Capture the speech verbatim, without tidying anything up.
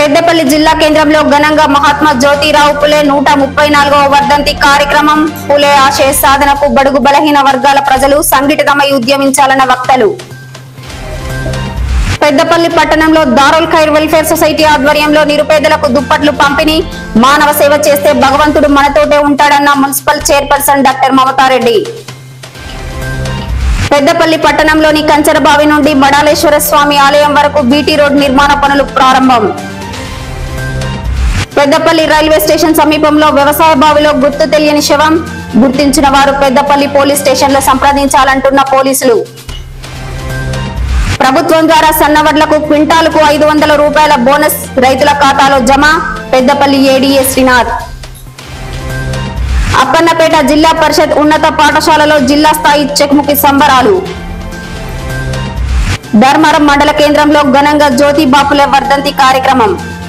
పెద్దపల్లి జిల్లా కేంద్రంలో ఘనంగా మహాత్మా జ్యోతిరావు పులే నూట ముప్పై నాలుగవ వర్ధంతి కార్యక్రమం. పులే ఆశయ సాధనకు బడుగు బలహీన వర్గాల ప్రజలు సంఘటితమై ఉద్యమించాలన్న వక్తలు. పెద్దపల్లి పట్టణంలో దారుల్ ఖైర్ వెల్ఫేర్ సొసైటీ ఆధ్వర్యంలో నిరుపేదలకు దుప్పట్లు పంపిణీ. మానవ సేవ చేస్తే భగవంతుడు మనతోటే ఉంటాడన్న municipal chairperson doctor Mamata Reddy. Peddapalli పట్టణంలోని కంచరబావి నుండి మడాలేశ్వర స్వామి ఆలయం వరకు బీటీ రోడ్ నిర్మాణ పనులు ప్రారంభం. పెద్దపల్లి రైల్వే స్టేషన్ సమీపంలో వ్యవసాయ బావిలో గుర్తు తెలియని శవం. గుర్తించిన వారు పెద్దపల్లి పోలీస్ స్టేషన్లో సంప్రదించాలంటున్న పోలీసులు. ప్రభుత్వం ద్వారా సన్నవడ్లకు క్వింటాలకు ఐదు వందల రూపాయల బోనస్ రైతుల ఖాతాలో జమ. పెద్దపల్లి ఏడీఏ శ్రీనాథ్. అక్కన్నపేట జిల్లా పరిషత్ ఉన్నత పాఠశాలలో జిల్లా స్థాయి చెక్ముకి సంబరాలు. ధర్మారం మండల కేంద్రంలో ఘనంగా జ్యోతి బాపులే వర్ధంతి కార్యక్రమం.